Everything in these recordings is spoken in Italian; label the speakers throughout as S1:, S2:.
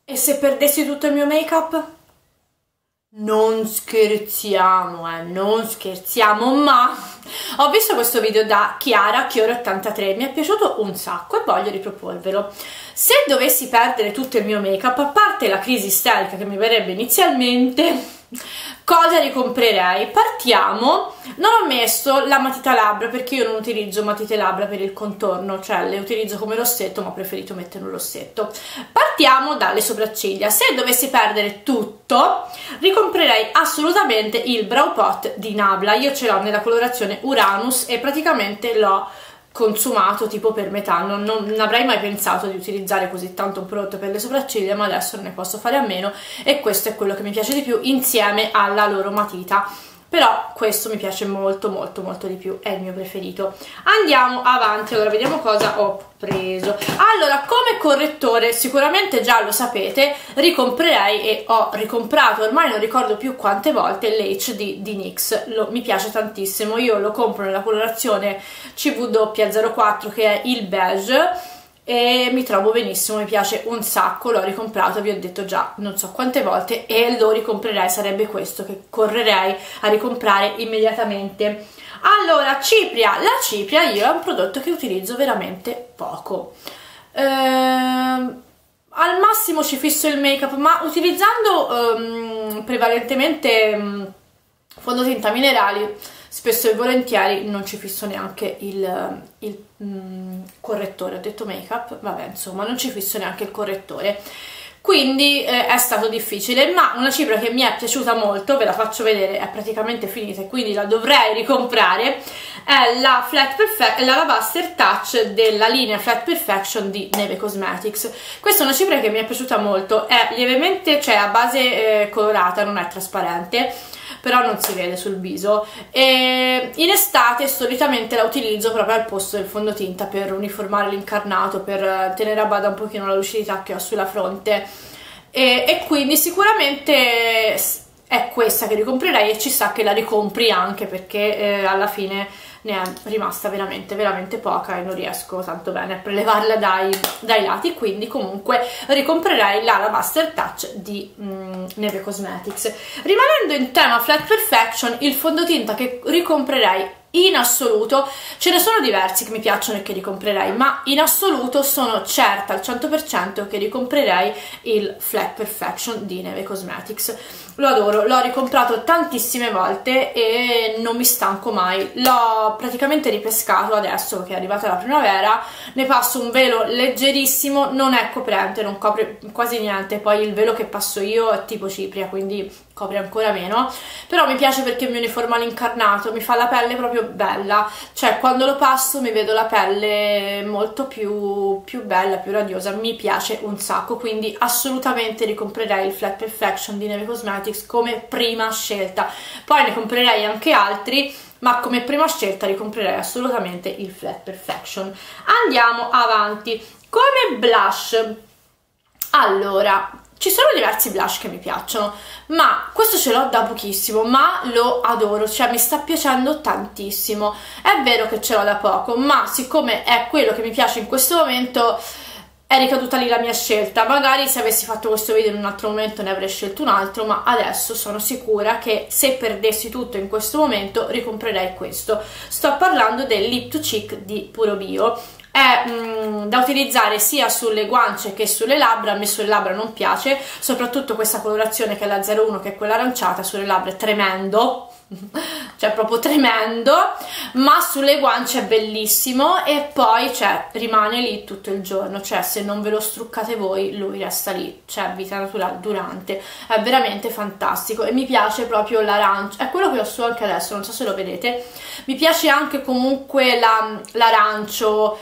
S1: E se perdessi tutto il mio make-up? Non scherziamo, non scherziamo, ma ho visto questo video da Chiara Chioro83, mi è piaciuto un sacco e voglio riproporvelo. Se dovessi perdere tutto il mio make-up, a parte la crisi isterica che mi verrebbe inizialmente, cosa ricomprerei? Partiamo. Non ho messo la matita labbra perché io non utilizzo matite labbra per il contorno, cioè le utilizzo come rossetto, ma ho preferito mettere un rossetto. Partiamo dalle sopracciglia. Se dovessi perdere tutto, ricomprerei assolutamente il Brow Pot di Nabla. Io ce l'ho nella colorazione Uranus e praticamente l'ho consumato tipo per metà. Non avrei mai pensato di utilizzare così tanto un prodotto per le sopracciglia, ma adesso non ne posso fare a meno e questo è quello che mi piace di più insieme alla loro matita. Però questo mi piace molto molto molto di più, è il mio preferito. Andiamo avanti, allora vediamo cosa ho preso. Allora, come correttore, sicuramente già lo sapete, ricomprerei e ho ricomprato, ormai non ricordo più quante volte, l'HD di NYX. Mi piace tantissimo, io lo compro nella colorazione CW04 che è il beige e mi trovo benissimo, mi piace un sacco, l'ho ricomprato, vi ho detto già non so quante volte e lo ricomprerei, sarebbe questo che correrei a ricomprare immediatamente. Allora, cipria, la cipria io è un prodotto che utilizzo veramente poco, al massimo ci fisso il make up, ma utilizzando prevalentemente fondotinta minerali spesso e volentieri non ci fisso neanche il correttore. Ho detto make up, vabbè, insomma non ci fisso neanche il correttore, quindi è stato difficile. Ma una cipria che mi è piaciuta molto, ve la faccio vedere, è praticamente finita e quindi la dovrei ricomprare, è la Lavaster Touch della linea Flat Perfection di Neve Cosmetics. Questa è una cipria che mi è piaciuta molto, è lievemente, cioè a base colorata, non è trasparente, però non si vede sul viso, e in estate solitamente la utilizzo proprio al posto del fondotinta per uniformare l'incarnato, per tenere a bada un pochino la lucidità che ho sulla fronte, e quindi sicuramente è questa che ricomprerei e ci sta che la ricompri anche perché alla fine ne è rimasta veramente veramente poca e non riesco tanto bene a prelevarla dai lati, quindi comunque ricomprerei la Lavaster Touch di Neve Cosmetics. Rimanendo in tema Flat Perfection, il fondotinta che ricomprerei in assoluto, ce ne sono diversi che mi piacciono e che ricomprerei, ma in assoluto sono certa al 100% che ricomprerei il Flat Perfection di Neve Cosmetics. Lo adoro, l'ho ricomprato tantissime volte e non mi stanco mai. L'ho praticamente ripescato adesso che è arrivata la primavera, ne passo un velo leggerissimo, non è coprente, non copre quasi niente, poi il velo che passo io è tipo cipria, quindi copre ancora meno, però mi piace perché mi uniforma l'incarnato, mi fa la pelle proprio bella, cioè quando lo passo mi vedo la pelle molto più bella, più radiosa, mi piace un sacco, quindi assolutamente ricomprerei il Flat Perfection di Neve Cosmetics come prima scelta. Poi ne comprerei anche altri, ma come prima scelta ricomprerei assolutamente il Flat Perfection. Andiamo avanti. Come blush, allora, ci sono diversi blush che mi piacciono, ma questo ce l'ho da pochissimo, ma lo adoro, cioè mi sta piacendo tantissimo. È vero che ce l'ho da poco, ma siccome è quello che mi piace in questo momento, è ricaduta lì la mia scelta. Magari se avessi fatto questo video in un altro momento ne avrei scelto un altro, ma adesso sono sicura che se perdessi tutto in questo momento ricomprerei questo. Sto parlando del Lip to Cheek di Puro Bio. È da utilizzare sia sulle guance che sulle labbra. A me sulle labbra non piace, soprattutto questa colorazione che è la 01, che è quella aranciata, sulle labbra è tremendo, cioè proprio tremendo, ma sulle guance è bellissimo e poi cioè rimane lì tutto il giorno, cioè se non ve lo struccate voi lui resta lì, cioè vita naturale durante, è veramente fantastico e mi piace proprio l'arancio, è quello che ho su anche adesso, non so se lo vedete, mi piace anche comunque l'arancio.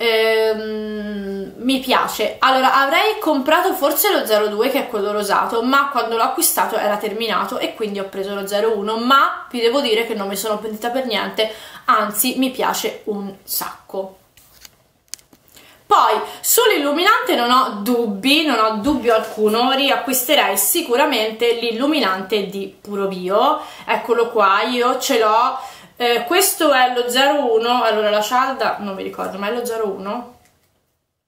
S1: Mi piace. Allora avrei comprato forse lo 02 che è quello rosato, ma quando l'ho acquistato era terminato e quindi ho preso lo 01, ma vi devo dire che non mi sono pentita per niente, anzi mi piace un sacco. Poi sull'illuminante non ho dubbio alcuno, riacquisterei sicuramente l'illuminante di Puro Bio, eccolo qua, io ce l'ho. Questo è lo 01, allora la cialda non mi ricordo, ma è lo 01?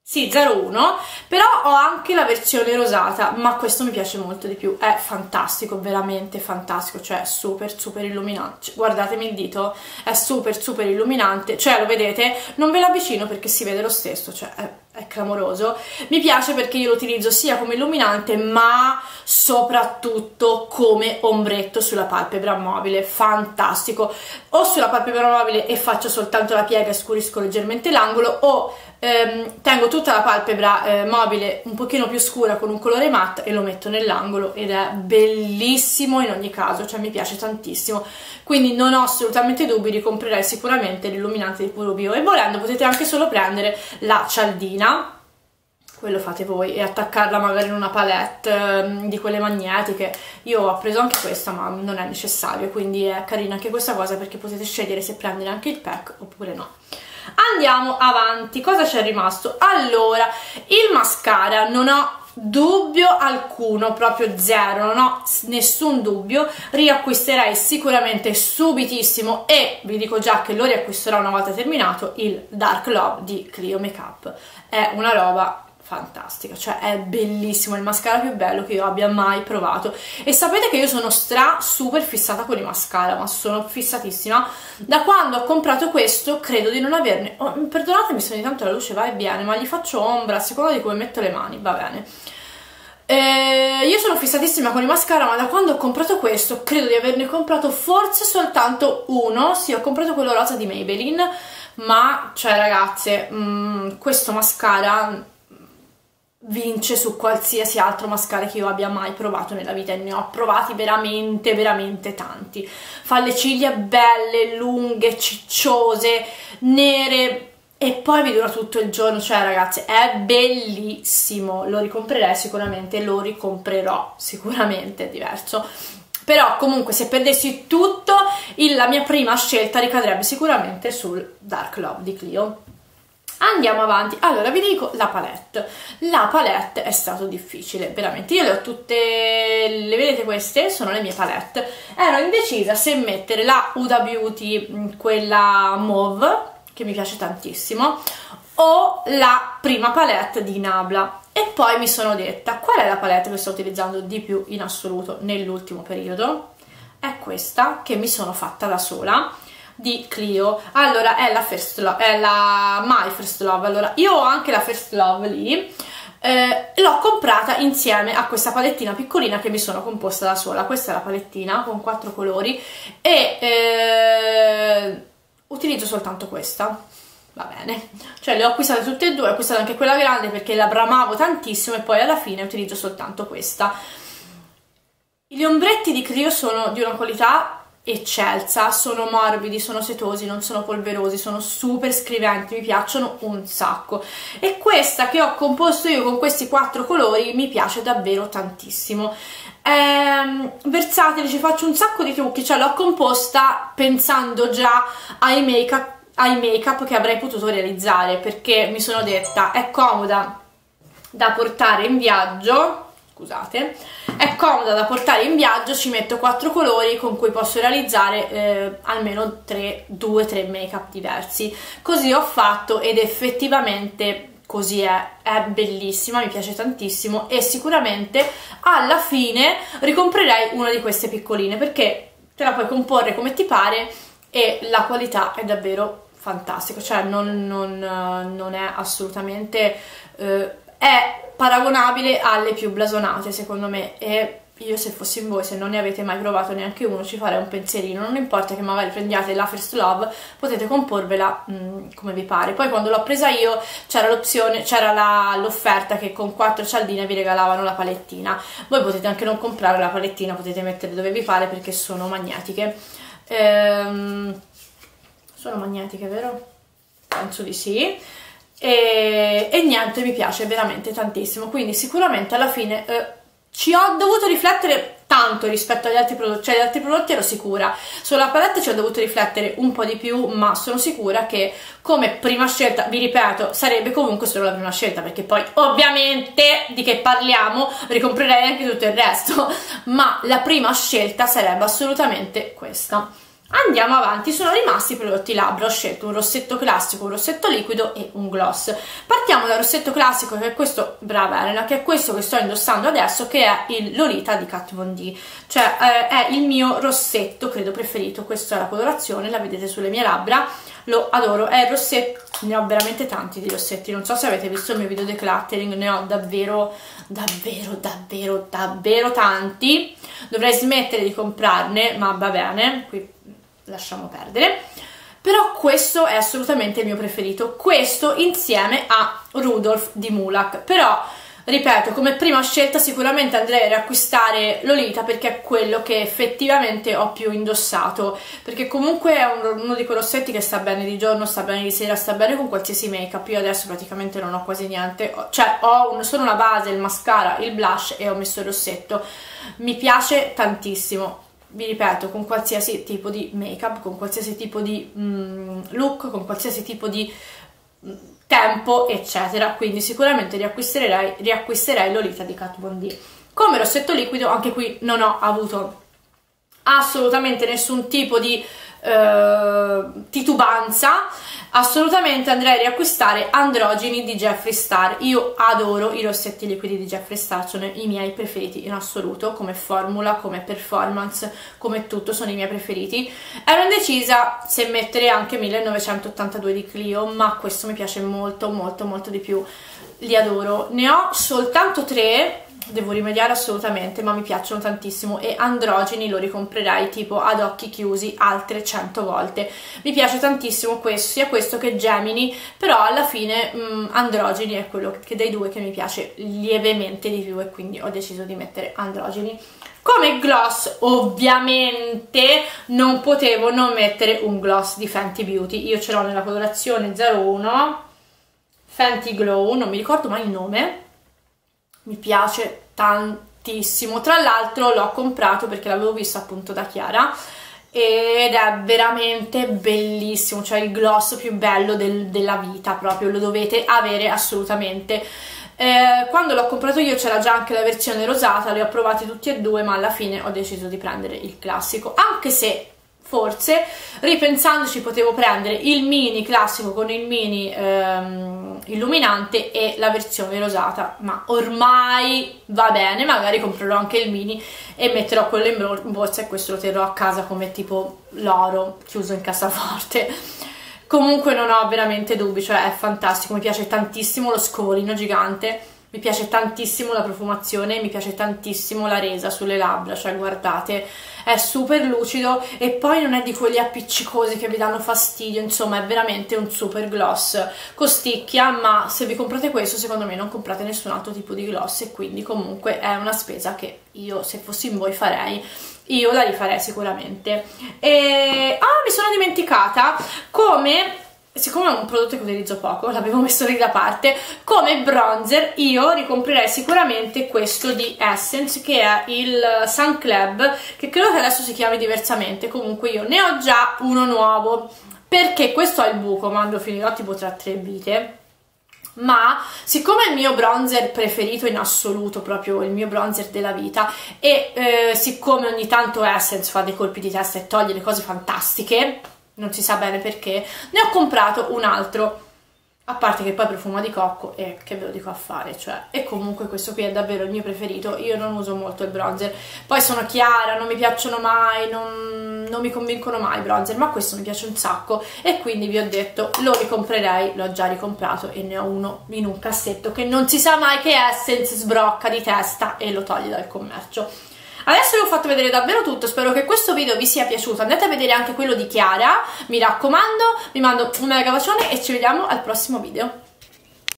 S1: sì, 01, però ho anche la versione rosata, ma questo mi piace molto di più, è fantastico, veramente fantastico, cioè super super illuminante, guardatemi il dito, è super super illuminante, cioè lo vedete, non ve lo avvicino perché si vede lo stesso, cioè è clamoroso. Mi piace perché io lo utilizzo sia come illuminante ma soprattutto come ombretto sulla palpebra mobile, fantastico, o sulla palpebra mobile e faccio soltanto la piega e scurisco leggermente l'angolo, o tengo tutta la palpebra mobile un pochino più scura con un colore matte e lo metto nell'angolo ed è bellissimo in ogni caso, cioè mi piace tantissimo, quindi non ho assolutamente dubbi, ricomprerei sicuramente l'illuminante di Puro Bio, e volendo potete anche solo prendere la cialdina, quello fate voi, e attaccarla magari in una palette di quelle magnetiche. Io ho preso anche questa ma non è necessario, quindi è carina anche questa cosa perché potete scegliere se prendere anche il pack oppure no. Andiamo avanti, cosa c'è rimasto? Allora, il mascara non ho dubbio alcuno, proprio zero, non ho nessun dubbio, riacquisterei sicuramente subitissimo, e vi dico già che lo riacquisterò una volta terminato, il Dark Love di Clio Makeup. È una roba fantastica, cioè è bellissimo, il mascara più bello che io abbia mai provato, e sapete che io sono super fissata con i mascara, ma sono fissatissima. Da quando ho comprato questo credo di non averne, perdonatemi se ogni tanto la luce va e viene, ma gli faccio ombra a seconda di come metto le mani, va bene. Io sono fissatissima con i mascara, ma da quando ho comprato questo credo di averne comprato forse soltanto uno, sì, ho comprato quello rosa di Maybelline, ma cioè ragazze, questo mascara vince su qualsiasi altro mascara che io abbia mai provato nella vita, e ne ho provati veramente veramente tanti. Fa le ciglia belle, lunghe, cicciose, nere, e poi vi dura tutto il giorno, cioè ragazzi è bellissimo, lo ricomprerei sicuramente, lo ricomprerò sicuramente, è diverso, però comunque se perdessi tutto la mia prima scelta ricadrebbe sicuramente sul Dark Love di Clio. Andiamo avanti. Allora vi dico la palette. La palette è stato difficile, veramente. Io le ho tutte, le vedete, queste sono le mie palette. Ero indecisa se mettere la Huda Beauty, quella mauve, che mi piace tantissimo, o la prima palette di Nabla, e poi mi sono detta qual è la palette che sto utilizzando di più in assoluto nell'ultimo periodo. È questa che mi sono fatta da sola, di Clio. Allora è la First Love, è la My First Love. Allora io ho anche la First Love lì, l'ho comprata insieme a questa palettina piccolina che mi sono composta da sola. Questa è la palettina con 4 colori e utilizzo soltanto questa, va bene, cioè le ho acquistate tutte e due, ho acquistato anche quella grande perché la bramavo tantissimo, e poi alla fine utilizzo soltanto questa. Gli ombretti di Clio sono di una qualità eccelsa, sono morbidi, sono setosi, non sono polverosi, sono super scriventi, mi piacciono un sacco, e questa che ho composto io con questi 4 colori mi piace davvero tantissimo. Versatile, ci faccio un sacco di trucchi, cioè l'ho composta pensando già ai make-up che avrei potuto realizzare, perché mi sono detta è comoda da portare in viaggio, scusate, è comoda da portare in viaggio, ci metto 4 colori con cui posso realizzare almeno 2-3 make-up diversi. Così ho fatto ed effettivamente così è bellissima, mi piace tantissimo, e sicuramente alla fine ricomprerei una di queste piccoline perché te la puoi comporre come ti pare e la qualità è davvero fantastica, cioè non è assolutamente è paragonabile alle più blasonate secondo me, e io se fossi in voi, se non ne avete mai provato neanche uno, ci farei un pensierino. Non importa che magari prendiate la First Love, potete comporvela come vi pare. Poi quando l'ho presa io c'era l'opzione, c'era l'offerta che con 4 cialdine vi regalavano la palettina. Voi potete anche non comprare la palettina, potete mettere dove vi pare perché sono magnetiche. Sono magnetiche, vero? Penso di sì. E niente, mi piace veramente tantissimo, quindi sicuramente alla fine ci ho dovuto riflettere tanto rispetto agli altri prodotti, cioè gli altri prodotti ero sicura, sulla palette ci ho dovuto riflettere un po' di più, ma sono sicura che come prima scelta, vi ripeto, sarebbe comunque solo la prima scelta, perché poi ovviamente di che parliamo, ricomprerei anche tutto il resto, ma la prima scelta sarebbe assolutamente questa. Andiamo avanti, sono rimasti i prodotti labbra, ho scelto un rossetto classico, un rossetto liquido e un gloss. Partiamo dal rossetto classico, che è questo, brava Elena, che è questo che sto indossando adesso, che è il Lolita di Kat Von D, cioè è il mio rossetto credo preferito. Questa è la colorazione, la vedete sulle mie labbra, lo adoro, è il rossetto, ne ho veramente tanti di rossetti, non so se avete visto il mio video decluttering, ne ho davvero tanti, dovrei smettere di comprarne, ma va bene, qui lasciamo perdere. Però questo è assolutamente il mio preferito, questo insieme a Rudolph di Mulac. Però ripeto, come prima scelta sicuramente andrei a riacquistare Lolita, perché è quello che effettivamente ho più indossato, perché comunque è uno di quei rossetti che sta bene di giorno, sta bene di sera, sta bene con qualsiasi make up. Io adesso praticamente non ho quasi niente, cioè ho solo una base, il mascara, il blush e ho messo il rossetto. Mi piace tantissimo, vi ripeto, con qualsiasi tipo di make up, con qualsiasi tipo di look, con qualsiasi tipo di tempo eccetera, quindi sicuramente riacquisterei Lolita di Kat Von D. Come rossetto liquido anche qui non ho avuto assolutamente nessun tipo di titubanza, assolutamente andrei a riacquistare Androgeni di Jeffree Star. Io adoro i rossetti liquidi di Jeffree Star, sono i miei preferiti in assoluto, come formula, come performance, come tutto, sono i miei preferiti. Ero indecisa se mettere anche 1982 di Clio, ma questo mi piace molto di più, li adoro. Ne ho soltanto 3, devo rimediare assolutamente, ma mi piacciono tantissimo, e Androgeni lo ricomprerei tipo ad occhi chiusi altre 100 volte. Mi piace tantissimo questo, sia questo che Gemini, però alla fine Androgeni è quello che dei due che mi piace lievemente di più, e quindi ho deciso di mettere Androgeni. Come gloss ovviamente non potevo non mettere un gloss di Fenty Beauty, io ce l'ho nella colorazione 01 Fenty Glow, non mi ricordo mai il nome, mi piace tantissimo. Tra l'altro l'ho comprato perché l'avevo visto appunto da Chiara ed è veramente bellissimo, cioè il gloss più bello della vita, proprio lo dovete avere assolutamente. Quando l'ho comprato io c'era già anche la versione rosata, li ho provati tutti e due, ma alla fine ho deciso di prendere il classico, anche se forse ripensandoci potevo prendere il mini classico con il mini illuminante e la versione rosata, ma ormai va bene, magari comprerò anche il mini e metterò quello in borsa e questo lo terrò a casa come tipo l'oro chiuso in cassaforte. Comunque non ho veramente dubbi, cioè è fantastico, mi piace tantissimo lo scovolino gigante, mi piace tantissimo la profumazione, mi piace tantissimo la resa sulle labbra, cioè guardate, è super lucido e poi non è di quelli appiccicosi che vi danno fastidio, insomma è veramente un super gloss. Costicchia, ma se vi comprate questo secondo me non comprate nessun altro tipo di gloss, e quindi comunque è una spesa che io, se fossi in voi, farei. Io la rifarei sicuramente. E mi sono dimenticata, siccome è un prodotto che utilizzo poco, l'avevo messo lì da parte, come bronzer io ricomprerei sicuramente questo di Essence, che è il Sun Club, che credo che adesso si chiami diversamente. Comunque io ne ho già uno nuovo, perché questo ha il buco, quando finirò tipo tra 3 vite, ma siccome è il mio bronzer preferito in assoluto, proprio il mio bronzer della vita, e siccome ogni tanto Essence fa dei colpi di testa e toglie le cose fantastiche, non si sa bene perché, ne ho comprato un altro, a parte che poi profuma di cocco e che ve lo dico a fare, cioè, e comunque questo qui è davvero il mio preferito. Io non uso molto il bronzer, poi sono chiara, non mi piacciono mai, non mi convincono mai i bronzer, ma questo mi piace un sacco e quindi vi ho detto lo ricomprerei, l'ho già ricomprato e ne ho uno in un cassetto che non si sa mai che Essence sbrocca di testa e lo toglie dal commercio. Adesso vi ho fatto vedere davvero tutto, spero che questo video vi sia piaciuto, andate a vedere anche quello di Chiara, mi raccomando, vi mando un mega bacione e ci vediamo al prossimo video.